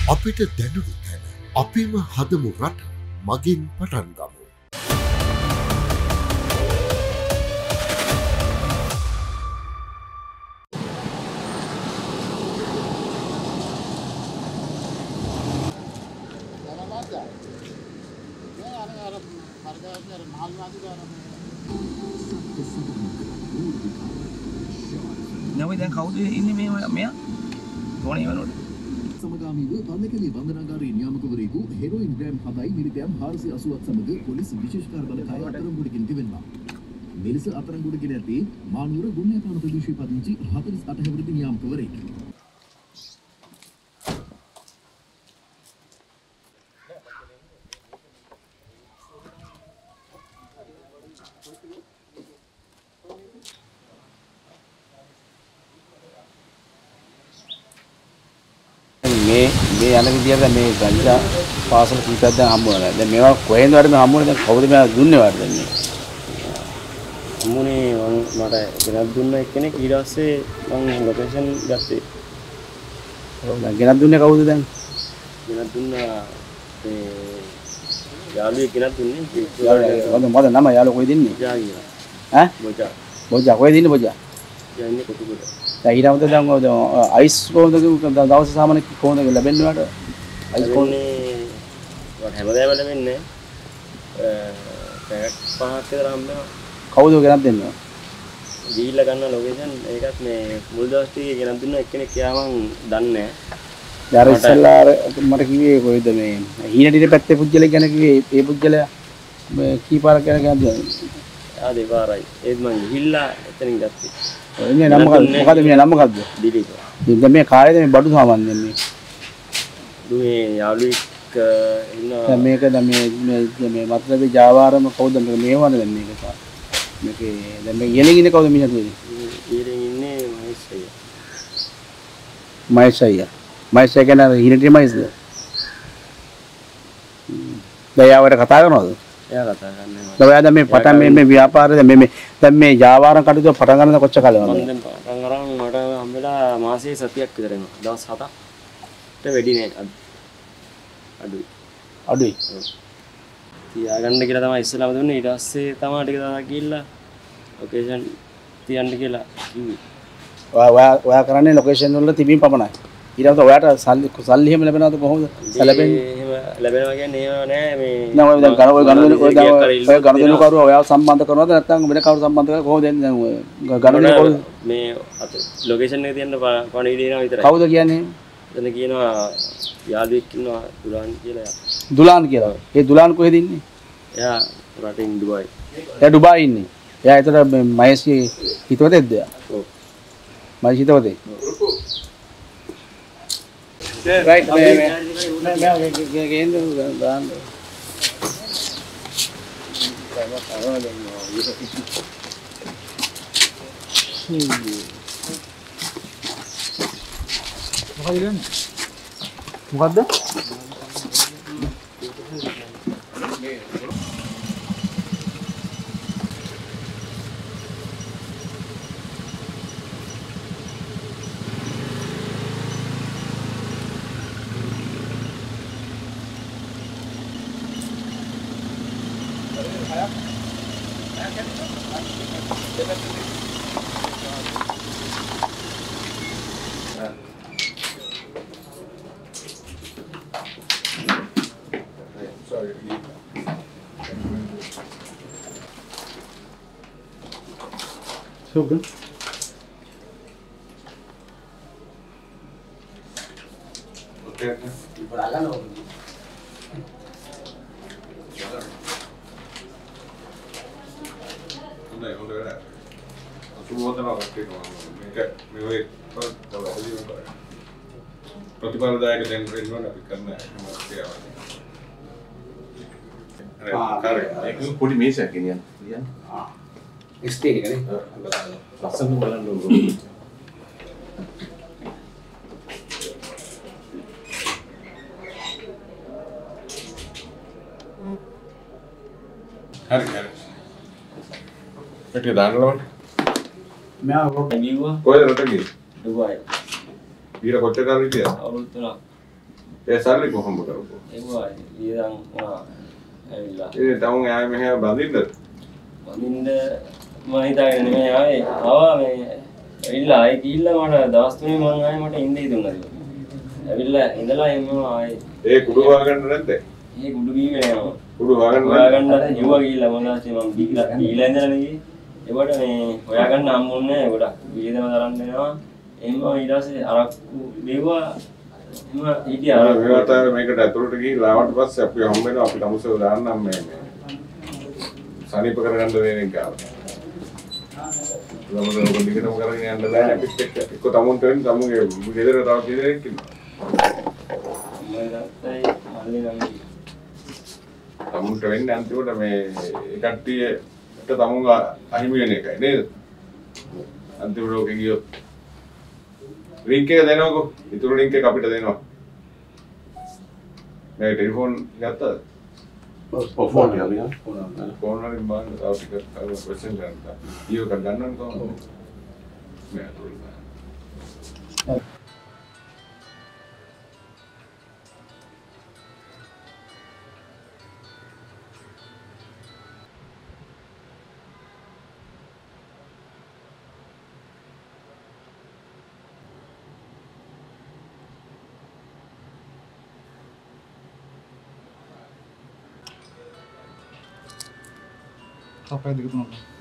අපිට දැනුණු තැන අපිම හදමු රට මගින් පටන් ගමු. නමුත් දැන් කවුද ඉන්නේ මෙයා තෝණේ වලට සමගාමීව පල්ලකැලේ බන්ධනාගාරයේ නියාමකවරයෙකු හෙරොයින් ග්‍රෑම් 7යි මිලිග්‍රෑම් 480ක් සමග පොලිස් විශේෂ කාර්යාලය අත්අඩංගුවටගෙන තිබෙනවා. මෙලෙස අත්අඩංගුවටගෙන ඇත්තේ මානුවර ගුණ්‍යපාන ප්‍රදේශයේ පදිංචි 48 හැවිරිදි නියාමකවරයෙක්. මේ යන විදියට මේ ගංජා පාසල කීපයක් දැන් හම්බ වෙනවා. දැන් මේවා කොහෙන්ද වරද මේ හම්බ වෙන්නේ? දැන් කවුද මේවා දුන්නේ වරද මේ? හම්බුනේ මට ගෙනත් දුන්න එක්කෙනෙක් ඊට පස්සේ මම ලොකේෂන් ගත්තේ. ඔව් දැන් ගෙනත් දුන්නේ කවුද දැන්? ගෙනත් දුන්නා මේ යාළුවෙක් ගෙනත් දුන්නේ. මොකද නම යාළුවා කොහෙද ඉන්නේ? බොජා කියලා. ඈ? බොජා. බොජා කොහෙද ඉන්නේ බොජා? යන්නේ කොටුකොට. දැන් ඊට අමතරව දැන් අයිස් කොහොමද දවස් සාමාන්‍ය කොහොමද ලැබෙන්නේ වට? අයිස් කොහොමනේ වට හැමදාම ලැබෙන්නේ පැයක් පහක් විතර හම්බෙනවා. කවුද ගෙනත් දෙන්නේ? ගිහිල්ලා ගන්න ලොකේෂන් ඒකත් මේ මුල් දවස් ටිකේ ගෙනත් දුන්න එක්කෙනෙක් යා මං දන්නේ නැහැ. යාර ඉස්සල්ලා මට කිව්වේ කොහෙද මේ හීනටිට පැත්තේ පුජ්‍යලෙක් ගැන කිව්වේ ඒ පුජ්‍යලයා මේ කීපාරක් ගැන කියන්නේ. ආ දෙපාරයි. ඒත් මං ගිහිල්ලා එතනින් ගත්තේ. එන්නේ නම මොකද මේ නම මොකද්ද? දිලීප. දැන් මේ කාලේද මේ බඩු සාමාන්‍ය මේ. දුවේ යාළුවෙක් ඉන්නවා. දැන් මේක දැන් මේ මත්ලබේ ජාවාරම කවුද මේ වань දැන් මේක සා. මේකේ දැන් මේ යෙලින් ඉන්නේ කවුද මිනිහා දුවේ? ඊරින් ඉන්නේ මහේෂ්ය. මහේෂය කියන හිණටි මහේෂද? දැන් යාවට කතා කරනවද? එයා කතා කරන්නේ. දැන් මේ පටන් මේ ව්‍යාපාරේ දැන් මේ ජාවාරම් කටයුතු පටන් ගන්න කොච්චර කාලෙ වුණාද? මම දැන් පටන් අරන් මට හම්බෙලා මාසයේ සතියක් විතර එනවා. දවස් 7ට වැඩි නෑ. අඩුයි. තියාගන්න කියලා තමයි ඉස්සෙල්ලාම දුන්නේ. ඊට පස්සේ තමයි ටික දවසක් ගිහිල්ලා ලොකේෂන් තියන්න කියලා කිව්වේ. ඔයා කරන්නේ ලොකේෂන් වල තිබීම පමණයි. ඊට පස්සේ ඔයාට සල්ලි එහෙම ලැබෙනවද කොහොමද? ලැබෙන්නේ? එහෙම ලැබෙනවා කියන්නේ ඒව නෑ මේ. නෑ ඔය දැන් ගණදෙනු කරුවා ඔයාව සම්බන්ධ කරනවද නැත්නම් වෙන කවුරු සම්බන්ධ කරලා කොහොමද එන්නේ දැන් ඔය ගණදෙනු කවුද? මේ ලොකේෂන් එකේ තියෙන පණිවිඩය එනවා විතරයි. කවුද කියන්නේ? එතන කියනවා යාළුවෙක් ඉන්නවා දුලාන් කියලා. දුලාන් කියලා. ඒ දුලාන් කොහෙද ඉන්නේ? එයා රටින් ඩුබායි. එයා ඩුබායි ඉන්නේ. එයා ඒතර මහේෂ්ගේ හිතවතෙක්ද එයා? ඔව්. මහේෂ් හිතවතේ. right मैं गेंद दान මොකද්ද so good. Okay. प्रतिपादक करना है पूरी मेज है कि स्टेज करें लसन वाला लोग हर घर बेटे दान लो मैं वो नहीं हुआ कोई रटकी दुबई वीरा कोच्चे कर रही थी और तो ඒ සල්ලි කොහොමද කරපුවා? ඒවා ඊයන් ඇවිල්ලා. ඒ තමුන් ආයේ මෙහෙ බඳින්නද? වඳින්න මම හිතාගෙන නෙමෙයි ආවේ. ආවා මේ ඇවිල්ලා ආයේ ගිහිල්ලා මට දවස් 3 මම ආයේ මට ඉඳී දුන්නා. ඇවිල්ලා ඉඳලා එම්ම ආයේ ඒ කුඩු හොයාගන්න නැද්ද? ඒ කුඩු බීගෙන යනවා. කුඩු හොයාගන්න හොයාගන්න යුවා ගිහිල්ලා මොනවාද මම දීලා ඉඳලා නෙගි. ඒවට මේ හොයාගන්න හම්බුන්නේ නැහැ ගොඩක්. වියදම තරම් දෙනවා. එහෙම ඊට පස්සේ අරක්කු දෙවුවා. එහෙම හිටියා. මේකට මේකට ඇතුළට ගිහිල්ලා ආවට පස්සේ අපි හම්බ වෙනවා අපි තමුසෙව දාන්නම් මේ සනීප කරගන්න දෙන්නේ කියලා. ළමද ඔක දිගටම කරගෙන යන්න බෑ අපිත් එක්ක. එක්ක තමුන්ට වෙන්නේ තමුගේ ගෙදර තව කෙනෙක් ඉන්නවා. තමුන්ට වෙන්නේ අන්තිමට මේ ඒ කට්ටියට තමුන් අහිමි වෙන එකයි නේද? අන්තිම ලෝකෙ ගියොත් ලින්ක් එක දෙනවකෝ. ඊටු ලින්ක් එක අපිට දෙනවා. මේ ටෙලිෆෝන් ගත්තද? ෆෝන් වලින් බලන්න තව ටිකක් ක්වෙස්චන් ගන්න. ඊයෝ කර ගන්නවද කොහොමද? මේ අතුරු ගන්න. Apa yang diketemukan?